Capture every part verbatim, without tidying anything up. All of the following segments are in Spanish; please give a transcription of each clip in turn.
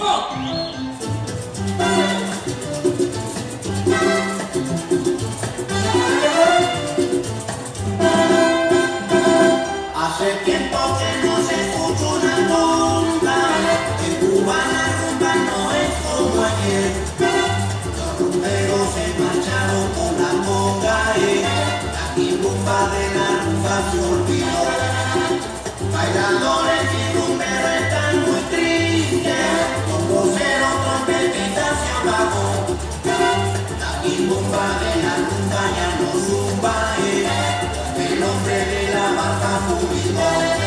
Hace tiempo que no se escucha una rumba, en Cuba la rumba no es como ayer. Los rumberos se marcharon con la conga, eh. La quimbumba de la rumba se olvidó. Bailadores y rumberos están muy tristes, con voceros, trompetistas se apagó. La quimbumba de la rumba ya no zumba, eh. El hombre de la barca jubiló.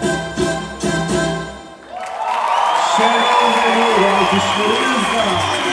Шановні, алкışlarınızla